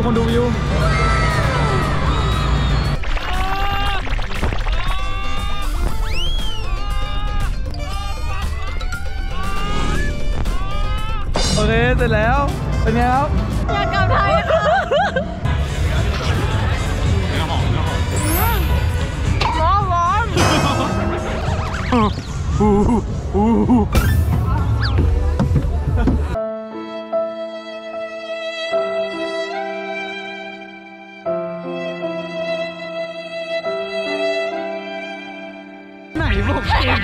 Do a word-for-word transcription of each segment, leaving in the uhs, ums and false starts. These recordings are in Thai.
คนดูวิวโอเคเสร็จแล้วเป็นไงครับอยากกลับไทยค่ะร้อนร้อนอู้อู้ไหนบอกเอง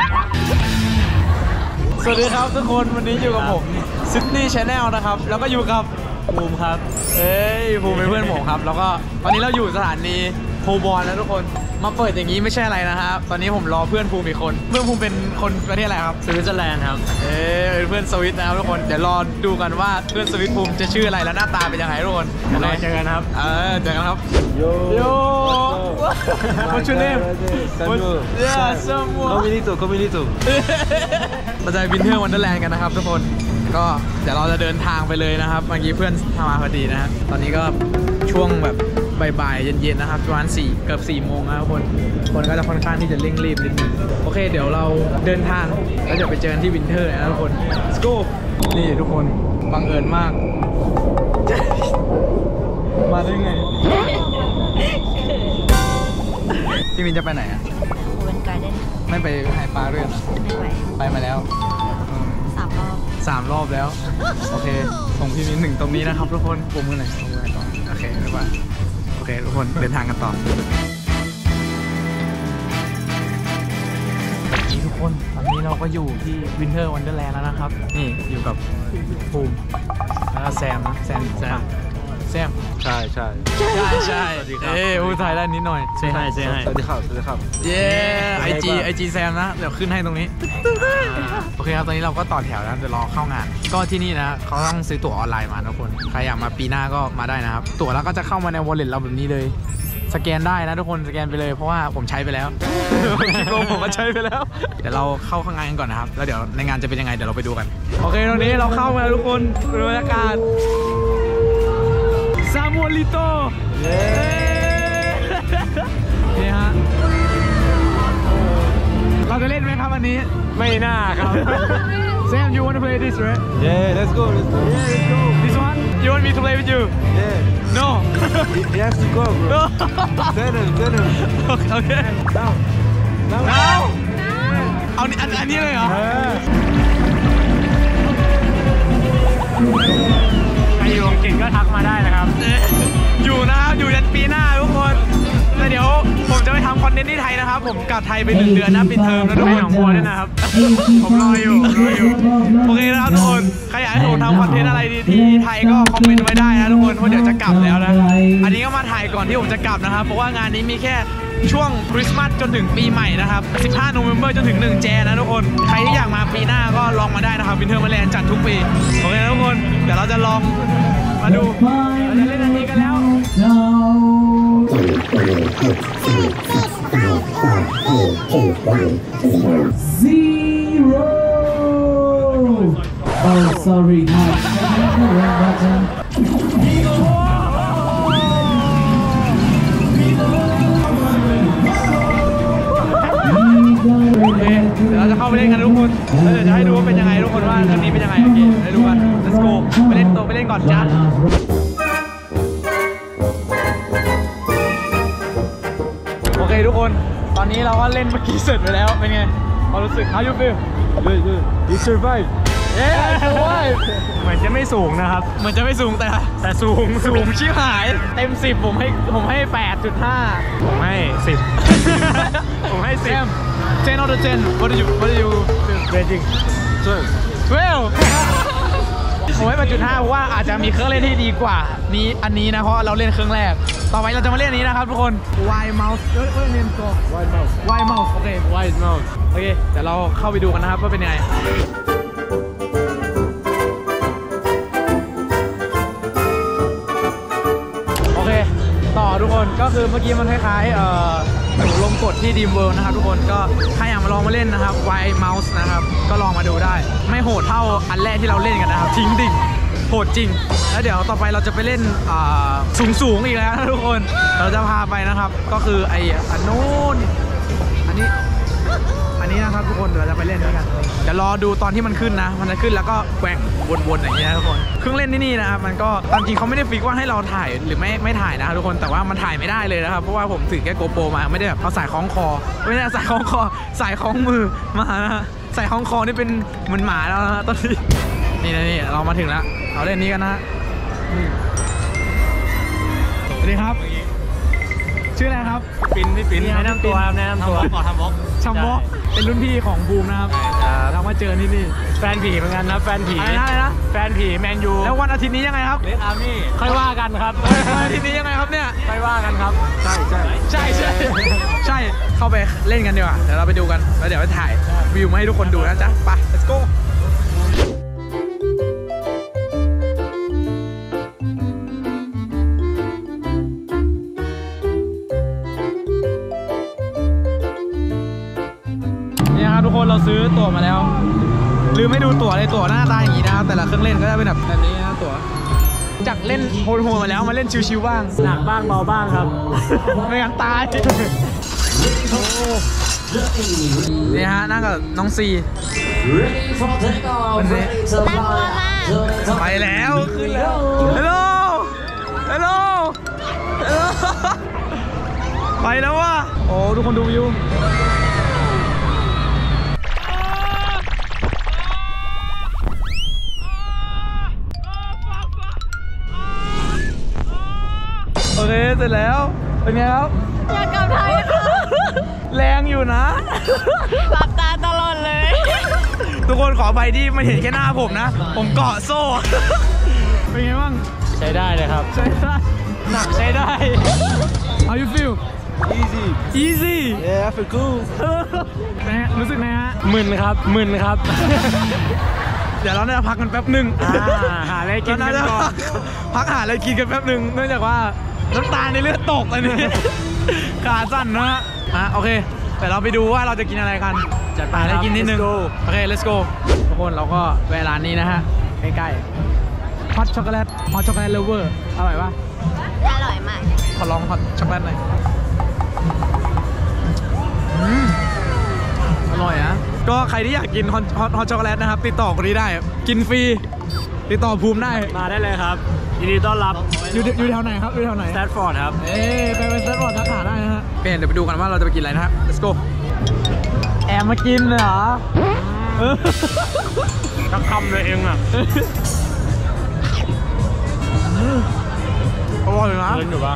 สวัสดีครับทุกคนวันนี้อยู่กับผมซิดนีย์ชาแนลนะครับแล้วก็อยู่กับภูมิครับเอ้ยภูมิเป็นเพื่อนผมครับแล้วก็ตอนนี้เราอยู่สถานีโพบอลแล้วทุกคนมาเปิดอย่างนี้ไม่ใช่อะไรนะครับตอนนี้ผมรอเพื่อนภูมิอีกคนเพื่อนภูมิเป็นคนประเทศอะไรครับสวิตเซอร์แลนด์ครับเอ้ยเป็นเพื่อนสวิตนะครับทุกคนเดี๋ยวรอดูกันว่าเพื่อนสวิตภูมิจะชื่ออะไรและหน้าตาเป็นยังไงทุกคนรอเจอกันครับเออเจอกันครับโยโย่ What's your name Yeah Samuel Communito Communito เราจะไปวินเทอร์วันเดอร์แลนด์กันนะครับทุกคนก็เดี๋ยวเราจะเดินทางไปเลยนะครับเมื่อกี้เพื่อนทำมาพอดีนะฮะตอนนี้ก็ช่วงแบบบ่ายๆเย็นๆนะครับประมาณสี่เกือบสี่โมงนะครับคนคนก็จะค่อนข้างที่จะเร่งรีบนิดนึงโอเคเดี๋ยวเราเดินทางแล้วเดี๋ยวไปเจอกันที่วินเทอร์นะทุกคน Let's go นี่ทุกคนบังเอิญมากมาได้ไงพี่มินจะไปไหนอ่ะเวนการ์เด้นไม่ไปไฮปาร์ด้วยนะไม่ไปไปมาแล้วสามรอบสามรอบแล้วโอเคส่งพี่มินหนึ่งตรงนี้นะครับทุกคนปุ่มมือไหนปุ่มมือไหนก่อนโอเคบ๊ายบายโอเคทุกคนเดินทางกันต่อนี่ทุกคนตอนนี้เราก็อยู่ที่วินเทอร์วันเดอร์แลนด์แล้วนะครับนี่อยู่กับภูมิแล้วก็แซมนะแซมแซมแซมใช่ใช่ใช่ใช่เอ้พูดไทยได้นิดหน่อยใช่ใช่ใช่สวัสดีครับสวัสดีครับเย้ไอจีไอจีแซมนะเดี๋ยวขึ้นให้ตรงนี้โอเคครับตอนนี้เราก็ต่อแถวแล้วเดี๋ยวรอเข้างานก็ที่นี่นะเขาต้องซื้อตั๋วออนไลน์มาทุกคนใครอยากมาปีหน้าก็มาได้นะครับตั๋วแล้วก็จะเข้ามาใน wallet เราแบบนี้เลยสแกนได้นะทุกคนสแกนไปเลยเพราะว่าผมใช้ไปแล้วคลิปลงผมก็ใช้ไปแล้วเดี๋ยวเราเข้าข้างงานกันก่อนนะครับแล้วเดี๋ยวในงานจะเป็นยังไงเดี๋ยวเราไปดูกันโอเคตอนนี้เราเข้ามาทุกคนดูบรรยากาศซามูลิโตนี่ฮะเราจะเล่นไหมครับวันนี้ไม่น่าครับ Sam you want to play this right Yeah let's go let's go Yeah let's go This one you want me to play with you Yeah No He has to go bro Tell him tell him Okay Now Now เอาอันนี้เลยเหรอใครอยู่อังกฤษก็ทักมาได้นะครับอยู่นะครับอยู่ยันปีหน้าทุกคนแต่เดี๋ยวผมจะไปทำคอนเทนต์ที่ไทยนะครับผมกลับไทยไปหนึ่งเดือนนะปิดเทอมแล้วด้วยหนองบัวด้วยนะครับผมรออยู่รออยู่โอเคนะครับทุกคนใครอยากให้ผมทำคอนเทนต์อะไรที่ไทยก็คอมเมนต์ไว้ได้นะทุกคนเพราะเดี๋ยวจะกลับแล้วนะอันนี้ก็มาถ่ายก่อนที่ผมจะกลับนะครับเพราะว่างานนี้มีแค่ช่วงคริสต์มาสจนถึงปีใหม่นะครับสิบห้าโนเวมเบอร์จนถึงหนึ่งแจนนะทุกคนใครที่อยากมาปีหน้าก็ลองมาได้นะครับวินเทอร์มาแลนด์จัดทุกปีโอเคนะทุกคนเดี๋ยวเราจะลองมาดูเราจะเล่นอันนี้กันแล้ว Zero Oh sorry guys button เดี๋ยวเราจะเข้าไปเล่นกันทุกคนแล้วเดี๋ยวจะให้ดูว่าเป็นยังไงทุกคนว่าเรื่องนี้เป็นยังไงโอเคไปดูกัน let's go ไปเล่นตัวไปเล่นก่อนจ้าโอเคทุกคนตอนนี้เราก็เล่นเมื่อกี้เสร็จไปแล้วเป็นไงความรู้สึก how you feel Good good You survive Yeah I survive เหมือนจะไม่สูงนะครับเหมือนจะไม่สูงแต่แต่สูงสูงชิบหายเต็มสิบผมให้ผมให้ แปดจุดห้าผมให้สิบผมให้สิบ ten out of ten What do you What do you rating twelve twelve ผมให้ แปดจุดห้า เพราะว่าอาจจะมีเครื่องเล่นที่ดีกว่านี้อันนี้นะเพราะเราเล่นเครื่องแรกต่อไปเราจะมาเล่นอันนี้นะครับทุกคน Wide Mouse เอ้ยเอ้ยเนมตัว Wide mouse Wide Mouse โอเค Wide mouse โอเคเดี๋ยวเราเข้าไปดูกันนะครับว่าเป็นยังไงโอเคต่อทุกคนก็คือเมื่อกี้มันคล้ายๆเอ่อหนูลงกดที่ Dream World นะครับทุกคนก็ใครอยากมาลองมาเล่นนะครับ Wide Mouse นะครับก็ลองมาดูได้ไม่โหดเท่าอันแรกที่เราเล่นกันนะครับทิ้งดิ่งโหดจริงแล้วเดี๋ยวต่อไปเราจะไปเล่นสูงสูงอีกแล้วนะทุกคนเราจะพาไปนะครับก็คือไอ้อันนู้นอันนี้อันนี้นะครับทุกคนเดี๋ยวเราจะไปเล่นด้วยกันเดี๋ยวรอดูตอนที่มันขึ้นนะมันจะขึ้นแล้วก็แกว่งวนๆอย่างเงี้ยทุกคนเครื่องเล่นที่นี่นะครับมันก็ตามจริงเขาไม่ได้ฟิกว่าให้เราถ่ายหรือไม่ไม่ถ่ายนะทุกคนแต่ว่ามันถ่ายไม่ได้เลยนะครับเพราะว่าผมถือแค่โกโปรมาไม่ได้แบบเอาสายคล้องคอไม่ได้สายคล้องคอสายคล้องมือมานะสายคล้องคอนี่เป็นเหมือนหมาแล้วนะตอนนี้นี่นะนี่เรามาถึงแล้วเราเล่นนี้กันนะสวัสดีครับชื่ออะไรครับปินพี่ปินแนะนำตัวครับแนะนำตัวขอทำบล็อกทำบล็อกเป็นรุ่นพี่ของบูมนะครับเรามาเจอที่นี่แฟนผีเหมือนกันนะแฟนผีอะไรนะอะไรนะแฟนผีแมนยูแล้ววันอาทิตย์นี้ยังไงครับเลดอาร์มี่ค่อยว่ากันครับวันอาทิตย์นี้ยังไงครับเนี่ยค่อยว่ากันครับใช่ใช่ใช่ใช่ใช่เข้าไปเล่นกันดีกว่าเดี๋ยวเราไปดูกันแล้วเดี๋ยวไปถ่ายวิวมาให้ทุกคนดูนะจ๊ะไป let's goทุกคนเราซื้อตั๋วมาแล้วลืมไม่ดูตั๋วเลยตั๋วหน้าตาอย่างนี้นะครับแต่ละเครื่องเล่นก็จะเป็นแบบแบบนี้นะตั๋วจากเล่นโหดๆมาแล้วมาเล่นชิวๆบ้างหนักบ้างเบาบ้างครับไม่งั้นตายนี่ฮะนั่งกับน้องซีวันนี้ไปแล้วขึ้นแล้วฮัลโหลฮัลโหลฮัลโหลไปแล้วว่ะโอ้ทุกคนดูวิวโอเคเสร็จแล้วเป็นไงครับอยากกลับไทยแรงอยู่นะหลับตาตลอดเลยทุกคนขอไปที่ไม่เห็นแค่หน้าผมนะผมเกาะโซ่เป็นไงบ้างใช้ได้เลยครับใช้ได้หนักใช้ได้ How you feel easy easy yeah I feel cool นะรู้สึกไงฮะมึนครับมึนครับเดี๋ยวเราจะพักกันแป๊บหนึ่งหาอะไรกินกันก่อนพักหาอะไรกินกันแป๊บหนึ่งเนื่องจากว่าน้ำตาลในเลือดตกอันนี้ขาสั่นนะฮะโอเคแต่เราไปดูว่าเราจะกินอะไรกันจัดไปอะไรกินนิดนึงโอเค let's go ทุกคนเราก็แวะร้านนี้นะฮะใกล้ๆฮอตช็อกโกแลตฮอตช็อกโกแลตเลเวอร์อร่อยปะอร่อยมากขอลองฮอตช็อกโกแลตหน่อยอร่อยนะก็ใครที่อยากกินฮอตฮอตช็อกโกแลตนะครับติดต่อคนนี้ได้กินฟรีติดต่อภูมิได้มาได้เลยครับยินดีต้อนรับอยู่อยู่แถวไหนครับอยู่แถวไหนสแตทฟอร์ดครับเอ๊ไปไปสแตทฟอร์ดทักหาได้นะฮะเดี๋ยวไปดูกันว่าเราจะไปกินอะไรนะฮะ let's go แอบมากินเหรอสักคำเลยเองอ่ะอร่อยนะเล่นอยู่ปะ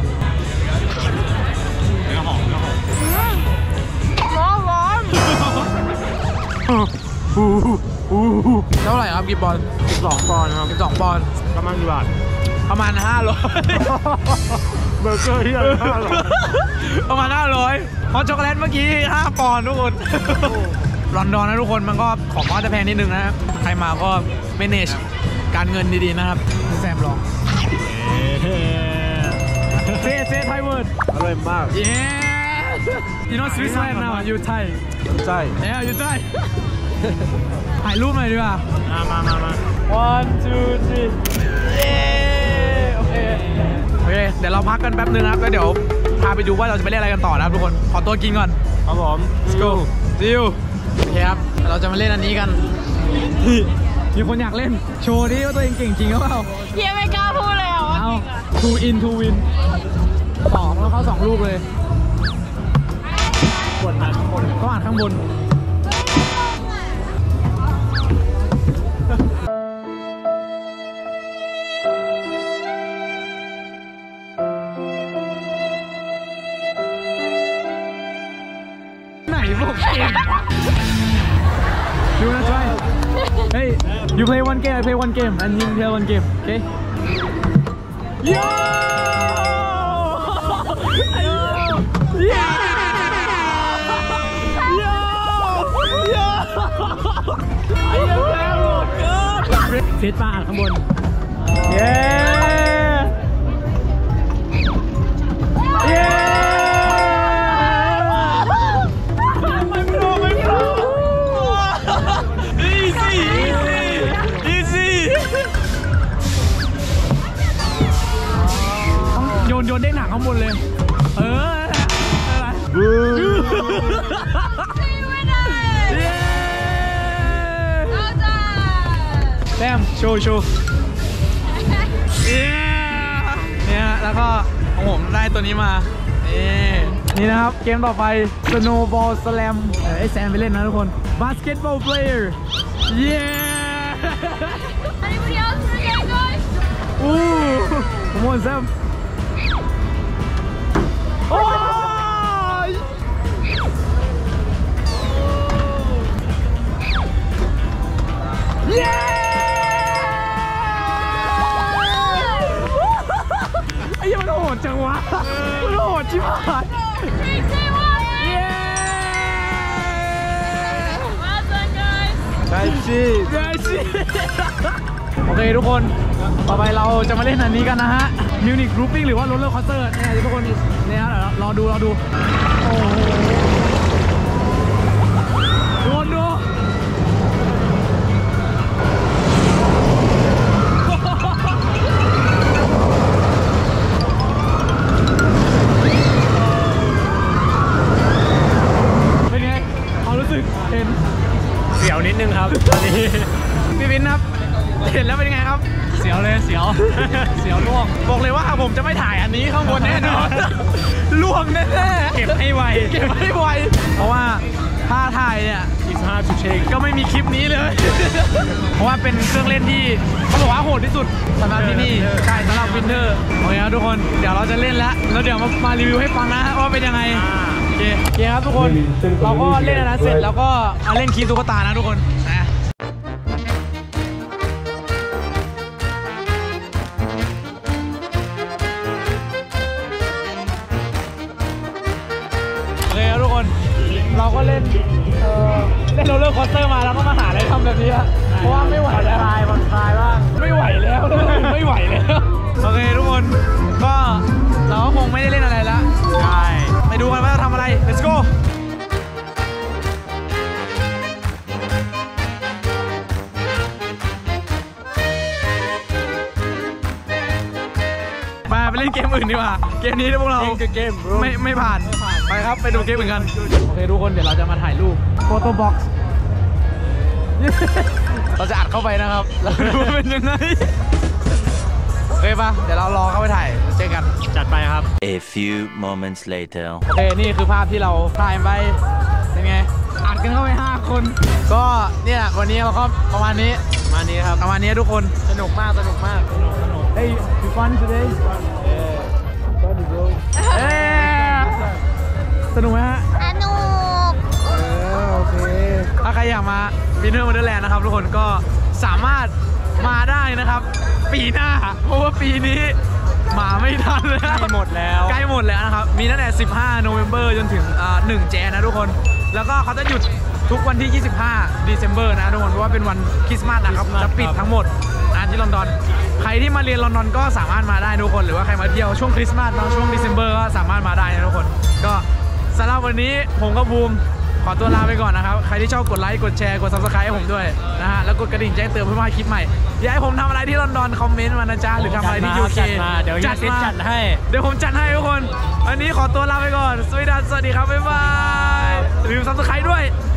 เนื้อหอมเนื้อหอมร้อนร้อนเท่าไหร่ครับกิบบอลสิบสองปอนด์ครับสิบสองปอนด์ประมาณกี่บาทประมาณห้าร้อยเบอร์เกอร์ที่ห้าร้อยประมาณห้าร้อยฮอตช็อกโกแลตเมื่อกี้ห้าปอนด์ทุกคนลอนดอนนะทุกคนมันก็ของก็จะแพงนิดนึงนะใครมาก็ manage การเงินดีๆนะครับแซมลองเซ่เซ่ไทยเวิร์ดอร่อยมาก yeah you know Switzerland now you Thai ใช่ yeah you Thai ถ่ายรูปหน่อยดีกว่ามามามามา one two three เย้โอเคโอเคเดี๋ยวเราพักกันแป๊บนึงนะครับแล้วเดี๋ยวพาไปดูว่าเราจะไปเล่นอะไรกันต่อนะครับทุกคนขอตัวกินก่อนครับผม let's go see you โอเคครับเราจะมาเล่นอันนี้กันมีคนอยากเล่นโชว์ดิว่าตัวเองเก่งจริงหรือเปล่าเฮียไม่กล้าพูดเลยอ่ะเอา two in two win สองแล้วเขาสองลูกเลยกดอ่านข้างบนเขาอ่านข้างบนไหนบอกเก่งดูนะช่วย Hey you play one game I play one game and you play one game okay Yo Yeah Yo Yo ไอ้ยังแรงหมดเกินเซตป้าอ่านข้างบน Yeah Yeah Easy โยนได้หนักข้างบนเลยเอออะไรเย้แต้มโชว์โชว์เย้เนี่ยแล้วก็ของผมได้ตัวนี้มานี่นี่นะครับเกมต่อไป Snowball Slam เดี๋ยวไอ้แซมไปเล่นนะทุกคน Basketball Player เย้ Anybody else for the game, guys? อู้ผมว่าแซมโอ้ยเย้ไอ้ยังมันโหดจังวะมันโหดชิบหาย Three, two, one. เย้ Well done, guys. ใช่สิเย้สิโอเคทุกคนต่อไปเราจะมาเล่นอันนี้กันนะฮะมิวนิคกรุ๊ปปิ้งหรือว่าโรลเลอร์คอสเตอร์เนี่ยทุกคนเนี่ยเดี๋ยวรอดูรอดูโอ้โหทุกคนดูเป็นไงความรู้สึกเห็นเสียวนิดนึงครับตอนนี้พี่วินครับเห็นแล้วเป็นไงครับเสียวเลยเสียว เสียวล่วงบอกเลยว่าผมจะไม่ถ่ายอันนี้ข้างบนแน่นอนล่วงแน่ๆเก็บให้ไวเก็บให้ไวเพราะว่าถ้าถ่ายเนี่ย It's hard to take ก็ไม่มีคลิปนี้เลย เพราะว่าเป็นเครื่องเล่นที่เขาบอกว่าโหดที่สุดสำหรับที่นี่ใช่สำหรับวินเทอร์โอเคครับทุกคนเดี๋ยวเราจะเล่นแล้วแล้วเดี๋ยวมามารีวิวให้ฟังนะว่าเป็นยังไงโอเคโอเคครับทุกคนเราก็เล่นอันนั้นเสร็จแล้วก็มาเล่นคีย์ตุ๊กตานะทุกคนนะโอเคครับทุกคนเราก็เล่นเอ่อเล่นโรลเลอร์คอสเตอร์มาแล้วก็มาหาอะไรทำแบบนี้ละเพราะว่าไม่ไหวแล้วคลายผ่อนคลายบ้างไม่ไหวแล้วไม่ไหวแล้วโอเคทุกคนก็เราก็คงไม่ได้เล่นอะไรละใช่ไปดูกันว่าจะทำอะไร let's go มาไปเล่นเกมอื่นดีกว่าเกมนี้พวกเราเกมไม่ไม่ผ่านไปครับไปดูเกมอื่นกันโอเคทุกคนเดี๋ยวเราจะมาถ่ายรูปโฟโต้บ็อกซ์เราจะอัดเข้าไปนะครับแล้วดูว่าเป็นยังไงโอเคปะเดี๋ยวเรารอเข้าไปถ่ายเจอกันจัดไปครับ A few moments later โอเคนี่คือภาพที่เราถ่ายไปเป็นไงอัดกันเข้าไปห้าคนก็เนี่ยวันนี้เราก็ประมาณนี้ประมาณนี้ครับประมาณนี้ทุกคนสนุกมากสนุกมากสนุกสนุก Hey you fun today เอ้สนุกไหมฮะสนุกโอเคถ้าใครอยากมาวินเทอร์วันเดอร์แลนด์นะครับทุกคนก็สามารถมาได้นะครับปีหน้าเพราะว่าปีนี้มาไม่ทันแล้วใกล้หมดแล้วใกล้หมดแล้วนะครับมีตั้งแต่สิบห้าโนเวม ber จนถึงอ่าหนึ่งแจนนะทุกคนแล้วก็เขาจะหยุดทุกวันที่ยี่สิบห้า December นะทุกคนเพราะว่าเป็นวันคริสต์มาสนะครับจะปิดทั้งหมดนะที่ลอนดอนใครที่มาเรียนลอนดอนก็สามารถมาได้ทุกคนหรือว่าใครมาเที่ยวช่วงคริสต์มาสช่วง December ก็สามารถมาได้นะทุกคนก็สำหรับวันนี้ผมกับบูมขอตัวลาไปก่อนนะครับใครที่ชอบกดไลค์กดแชร์กด ซับสไครบ์ ให้ผมด้วยนะฮะแล้วกดกระดิ่งแจ้งเตือนเพื่อมาคลิปใหม่อยากให้ผมทำอะไรที่ลอนดอนคอมเมนต์มานะจ๊ะหรือทำอะไรที่ ยู เคจัดมาเดี๋ยวจัดมาจัดให้เดี๋ยวผมจัดให้ทุกคนวันนี้ขอตัวลาไปก่อนสวัสดีครับบ๊ายบายอย่าลืม ซับสไครบ์ ด้วย